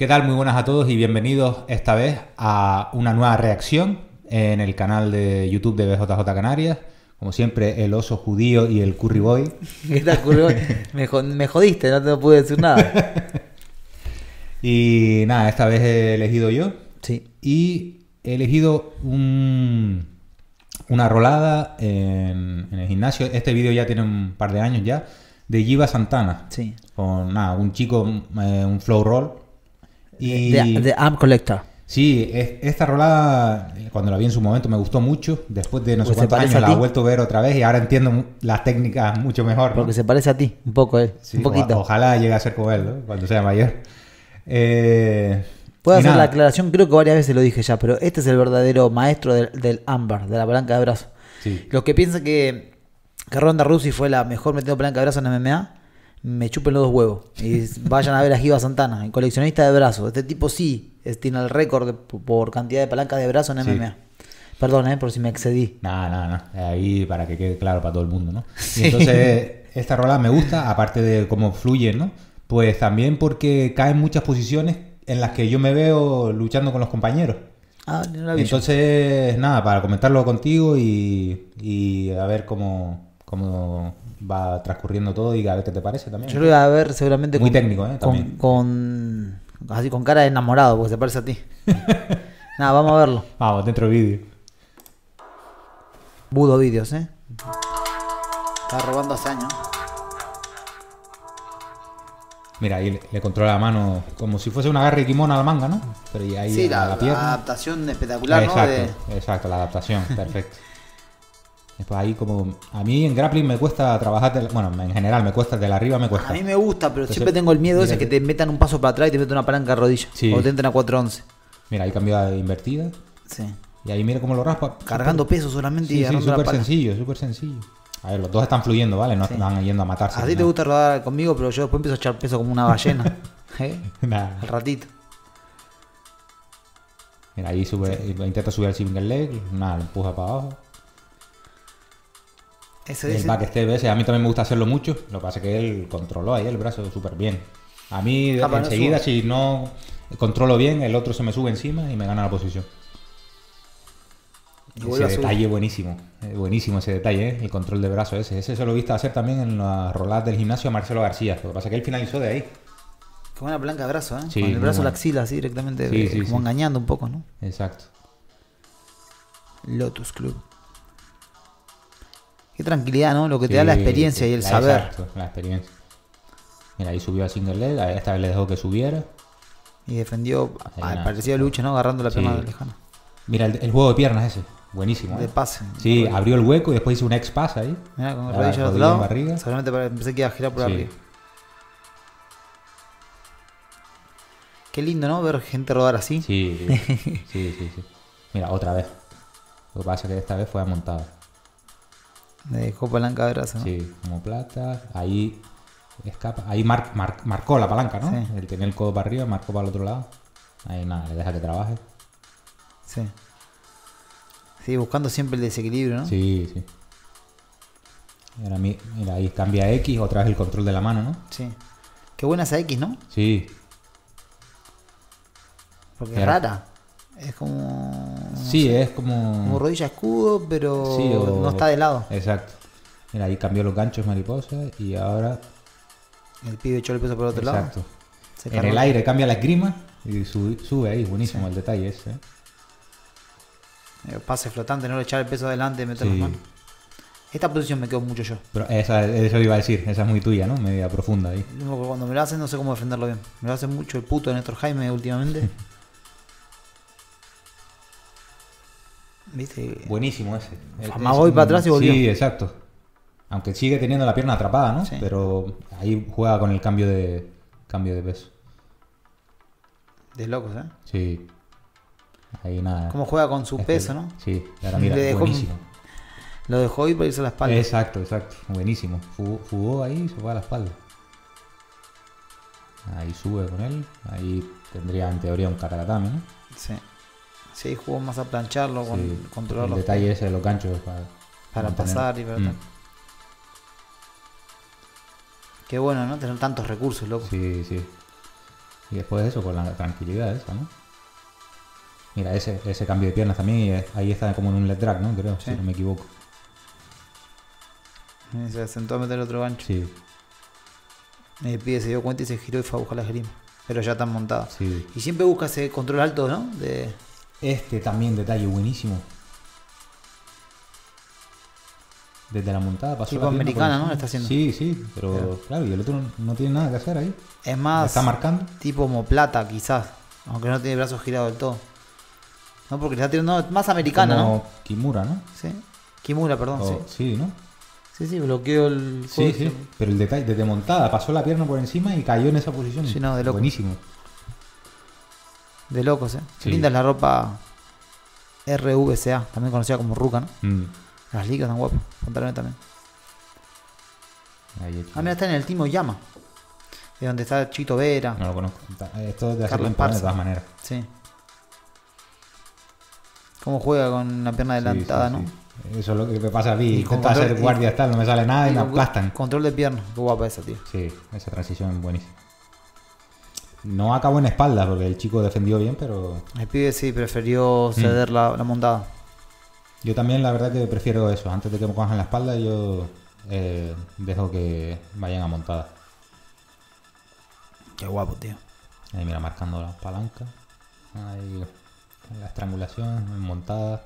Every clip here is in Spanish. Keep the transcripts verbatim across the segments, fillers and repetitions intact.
¿Qué tal? Muy buenas a todos y bienvenidos esta vez a una nueva reacción en el canal de YouTube de B J J Canarias. Como siempre, el oso judío y el curry boy. ¿Qué tal, curry boy? Me, me jodiste, no te pude decir nada. Y nada, esta vez he elegido yo. Sí. Y he elegido un, una rolada en, en el gimnasio. Este vídeo ya tiene un par de años ya. De Giva Santana. Sí. Con nada, un chico, eh, un flow roll. Y de, de Amp Collector. Sí, es, esta rolada, cuando la vi en su momento, me gustó mucho. Después de no sé Porque cuántos años a la he vuelto a ver otra vez y ahora entiendo las técnicas mucho mejor, ¿no? Porque se parece a ti, un poco él, Sí, un poquito. O, ojalá llegue a ser como él, ¿no? Cuando sea mayor. Eh, Puedo hacer nada. la aclaración, creo que varias veces lo dije ya, pero este es el verdadero maestro del, del ámbar, de la palanca de brazo. Sí. Los que piensan que, que Ronda Rousey fue la mejor metiendo palanca de brazo en M M A, me chupen los dos huevos. Y vayan a ver a Giva Santana, el coleccionista de brazos. Este tipo sí es, tiene el récord de, por cantidad de palancas de brazo en Sí. M M A. Perdón, eh, por si me excedí. Nada, nada, nada. Ahí para que quede claro para todo el mundo, ¿no? Sí. Y entonces, esta rolada me gusta, aparte de cómo fluye, ¿no? Pues también porque caen muchas posiciones en las que yo me veo luchando con los compañeros. Ah, no la vi yo. Entonces, nada, para comentarlo contigo y, y a ver cómo, cómo va transcurriendo todo y a ver qué te parece también. Yo lo voy a ver seguramente Muy con, técnico, ¿eh? con, También. con así con cara de enamorado, porque se parece a ti. Nada, vamos a verlo. Vamos, dentro del vídeo. Budo Vídeos, ¿eh? Está robando hace años. Mira, ahí le, le controla la mano como si fuese un agarre de kimono a la manga, ¿no? Pero y ahí Sí, a la, la, la pierna. adaptación espectacular, Exacto, ¿no? De... exacto, la adaptación, perfecto. Después ahí como... A mí en grappling me cuesta trabajar... De, bueno, en general me cuesta, de la arriba me cuesta. A mí me gusta, pero Entonces, siempre tengo el miedo ese mira, que te metan un paso para atrás y te metan una palanca de rodilla. Sí. O te entren a cuatro once. Mira, ahí cambió a invertida. Sí. Y ahí mira cómo lo raspa. Cargando Super, peso solamente y Sí, sí, agarrando la súper pala. sencillo, súper sencillo. A ver, los dos están fluyendo, ¿vale? No Sí. están yendo a matarse. A ti te nada. gusta rodar conmigo, pero yo después empiezo a echar peso como una ballena. ¿Eh? Nada. Al ratito. Mira, ahí sube, intenta subir al single leg, nada, lo empuja para abajo. Eso El es. backstep ese, a mí también me gusta hacerlo mucho, lo que pasa es que él controló ahí el brazo súper bien. A mí Ah, pero no enseguida, sube. si no controlo bien, el otro se me sube encima y me gana la posición. Y vuelve a Ese subir. detalle buenísimo, eh, buenísimo ese detalle, ¿eh? El control de brazo ese. Ese se lo he visto hacer también en las roladas del gimnasio a Marcelo García. Lo que pasa es que él finalizó de ahí. Qué buena palanca de brazo, ¿eh? Sí, Con el muy brazo buena. la axila así directamente, Sí, eh, sí, como sí. engañando un poco, ¿no? Exacto. Lotus Club. Qué tranquilidad, ¿no? Lo que te Sí, da la experiencia sí, y el la- saber. Exacto, la experiencia. Mira, ahí subió a single leg, a esta vez le dejó que subiera. Y defendió, Ahí al nada. parecido a Lucha, ¿no? Agarrando la Sí. pierna lejana. Mira, el, el juego de piernas ese, buenísimo. De ¿eh? pase. Sí, abrió el hueco y después hizo un ex pass ahí. Mirá, con el La rodillo al otro rodilla en lado. barriga. Solamente para- pensé que iba a girar por Sí. arriba. Qué lindo, ¿no? Ver gente rodar así. Sí, sí, sí, sí, sí. Mira, otra vez. Lo que pasa es que esta vez fue amontada. Me dejó palanca de brazo, ¿no? Sí, como plata. Ahí escapa. Ahí mar- mar- marcó la palanca, ¿no? Sí. El tenía el codo para arriba, marcó para el otro lado. Ahí nada, le deja que trabaje. Sí. Sí, buscando siempre el desequilibrio, ¿no? Sí, sí. Y ahora mi- mira, ahí cambia a X, otra vez el control de la mano, ¿no? Sí. Qué buena esa X, ¿no? Sí. Porque es Era- rara. Es como... no Sí, sé, es como... como rodilla escudo, pero Sí, o- no está de lado. Exacto. Mira, ahí cambió los ganchos mariposa y ahora... El pibe echó el peso por el otro Exacto. lado. Se En cargó. el aire cambia la esgrima y sube, sube ahí, buenísimo Sí. el detalle ese. ¿eh? Eh, Pase flotante, no le echar el peso adelante y meter Sí. las manos. Esta posición me quedo mucho yo. Pero esa, eso iba a decir, esa es muy tuya, ¿no? Media profunda ahí. Lo único que cuando me lo hacen no sé cómo defenderlo bien. Me lo hace mucho el puto de Néstor Jaime últimamente. ¿Viste? Buenísimo ese. El- Más es voy un- para atrás y volvió. Sí, exacto. Aunque sigue teniendo la pierna atrapada, ¿no? Sí. Pero ahí juega con el cambio de cambio de peso. De locos, ¿eh? Sí. Ahí nada. Cómo juega con su Es peso, que- ¿no? Sí, y ahora mira, Le dejó- buenísimo. Lo dejó ir para irse a la espalda. Exacto, exacto. Buenísimo. Fugó, fugó ahí y se fue a la espalda. Ahí sube con él. Ahí tendría en teoría un katagatame, ¿no? Sí. Sí, jugó más a plancharlo, con, Sí, controlar el los detalle ese de los ganchos para, para mantener. pasar y para Mm, tal. Qué bueno, ¿no? Tener tantos recursos, loco. Sí, sí. Y después de eso, con la tranquilidad esa, ¿no? Mira, ese, ese cambio de piernas también, ahí está como en un leg drag, ¿no? Creo, sí. Si no me equivoco. Y se sentó a meter otro gancho. Sí. El pibe se dio cuenta y se giró y fue a buscar la esgrima. Pero ya están montadas. Sí. Y siempre busca ese control alto, ¿no? De... Este también detalle buenísimo. Desde la montada pasó tipo la pierna americana, por ¿no? Está haciendo. Sí, sí, pero Claro. claro, y el otro no, no tiene nada que hacer ahí. Es más, Está marcando. tipo homoplata, quizás. Aunque no tiene brazos girados del todo. No, porque le está tirando no, más americana, Como ¿no? Kimura, ¿no? Sí. Kimura, perdón, O- sí. sí, ¿no? Sí, sí, bloqueó el... Sí, sí. Pero el detalle, desde montada, pasó la pierna por encima y cayó en esa posición. Sí, no, de loco. Buenísimo. De locos, ¿eh? Sí. Linda es la ropa R V C A, también conocida como Ruka, ¿no? Mm. Las ligas tan guapas. Pantalones también. Ahí hecho. Ah, mira, está en el Timo Llama. De donde está Chito Vera. No lo conozco. Esto es de hace Carlos tiempo, ¿no? de Esparza. todas maneras. Sí. Cómo juega con la pierna Sí, adelantada, sí, ¿no? sí. Eso es lo que me pasa a mí. Y con Intento hacer control- y- guardias tal, no me sale nada y, Y me con- aplastan. Control de pierna. Qué guapa esa, tío. Sí, esa transición es buenísima. No acabó en espalda porque el chico defendió bien, pero El pibe sí prefirió ceder Mm. la, la montada. yo también la verdad que prefiero eso. Antes de que me cojan la espalda yo eh, dejo que vayan a montada. Qué guapo, tío. Ahí mira, marcando las palancas. Ahí la estrangulación, montada.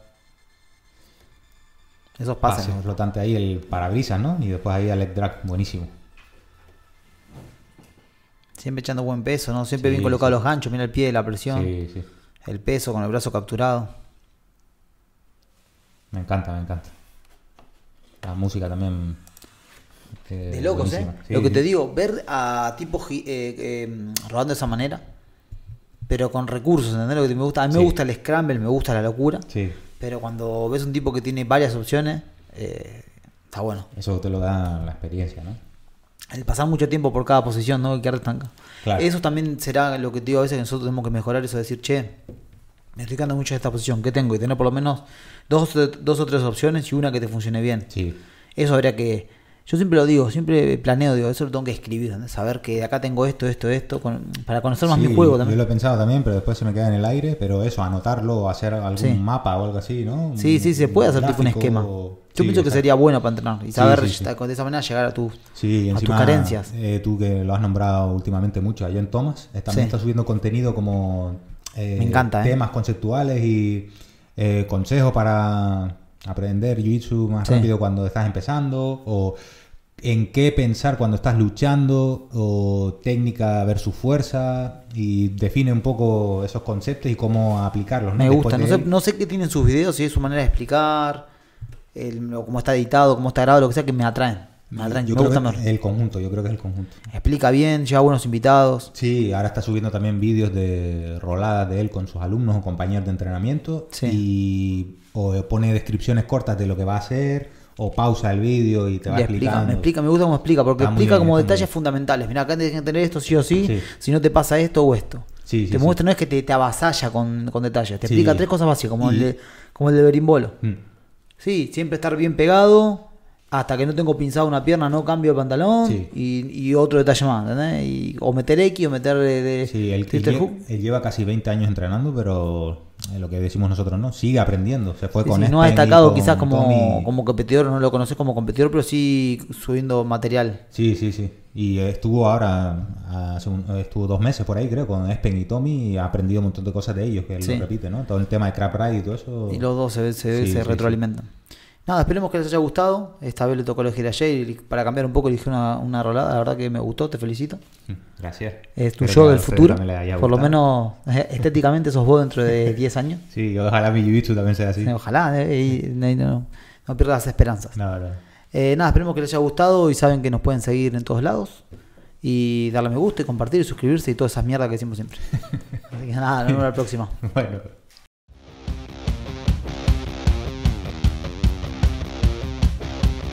Esos Pase pases. flotante ahí, el parabrisas, ¿no? Y después ahí al leg drag, buenísimo. Siempre echando buen peso, ¿no? Siempre Sí, bien colocados sí. los ganchos. Mira el pie, la presión. Sí, sí. El peso con el brazo capturado. Me encanta, me encanta. La música también. eh, De locos, ¿eh? buenísima. Sí, Lo que sí. te digo, ver a tipos gi- eh, eh, rodando de esa manera, pero con recursos, ¿entendés? Lo que me gusta. A mí Sí. me gusta el scramble, me gusta la locura, Sí, pero cuando ves un tipo que tiene varias opciones, eh, está bueno. eso te lo da la experiencia, ¿no? El pasar mucho tiempo por cada posición, ¿no? Que restanca. Claro. Eso también será lo que te digo a veces que nosotros tenemos que mejorar, eso de decir, che, me estoy quedando mucho en esta posición, ¿qué tengo? Y tener por lo menos dos, dos o tres opciones y una que te funcione bien. Sí, Eso habría que... Yo siempre lo digo, siempre planeo, digo, eso lo tengo que escribir, ¿entendés? Saber que acá tengo esto, esto, esto, con- para conocer más Sí, mi juego yo también. lo he pensado también, pero después se me queda en el aire. Pero eso, anotarlo, hacer algún Sí. mapa o algo así, ¿no? Un- Sí, sí, se puede hacer tipo un gráfico. esquema. Yo Sí, pienso que exacto. sería bueno para entrenar y saber sí, sí. de esa manera llegar a tu... Sí, a tus encima, carencias. eh, tú que lo has nombrado últimamente mucho, allá en Thomas, eh, también Sí. estás subiendo contenido como eh, Me encanta, ¿eh? temas conceptuales y eh, consejos para aprender Jiu-Jitsu más Sí. rápido cuando estás empezando, o en qué pensar cuando estás luchando, o técnica versus fuerza, y define un poco esos conceptos y cómo aplicarlos, ¿no? Me Después gusta, no de sé, él. no sé qué tienen sus videos, si es su manera de explicar, el, o cómo está editado, cómo está grabado, lo que sea, que me atraen. Me atraen, Yo me creo gustan que más. el conjunto, yo creo que es el conjunto. Explica bien, lleva buenos invitados. Sí, ahora está subiendo también vídeos de roladas de él con sus alumnos o compañeros de entrenamiento. Sí. Y o pone descripciones cortas de lo que va a hacer, o pausa el vídeo y te va Le explica, explicando. me explica, me gusta cómo explica, porque Está muy explica bien, como está muy detalles bien. fundamentales. Mira, acá tienes que tener esto sí o sí, Sí. si no te pasa esto o esto. Sí, sí, te sí. muestra, no es que te, te avasalla con, con detalles, te Sí. explica tres cosas básicas, como, Y- el de, como el de berimbolo. Mm. Sí, siempre estar bien pegado, hasta que no tengo pinzado una pierna, no cambio de pantalón, Sí. y, y otro detalle más, ¿entendés? Y, o meter X o meter de, de Sí, él, él twister lle- hook. él lleva casi veinte años entrenando, pero eh, lo que decimos nosotros, ¿no? Sigue aprendiendo. Se fue Sí, con sí, no ha Espen y destacado con quizás como, Tommy. como competidor, no lo conoces como competidor, pero sí subiendo material. Sí, sí, sí. Y estuvo ahora, hace un- estuvo dos meses por ahí, creo, con Espen y Tommy, y ha aprendido un montón de cosas de ellos, que él Sí. lo repite, ¿no? Todo el tema de Crab Ride y todo eso. Y los dos se, se, Sí, se sí, retroalimentan. Nada, esperemos que les haya gustado. Esta vez le tocó elegir a Jay y para cambiar un poco elegí una, una rolada. La verdad que me gustó, te felicito. Mm, Gracias. Es tu Espero yo que a del ustedes futuro. también les haya Por lo gustado. menos eh, estéticamente sos vos dentro de diez años. Sí, ojalá mi jiu-jitsu también sea así. Eh, Ojalá, eh, y no, no, no pierdas las esperanzas. No, no. Eh, nada, esperemos que les haya gustado y saben que nos pueden seguir en todos lados. Y darle me gusta y compartir y suscribirse y todas esas mierdas que decimos siempre. Así que nada, nos vemos la próxima. Bueno.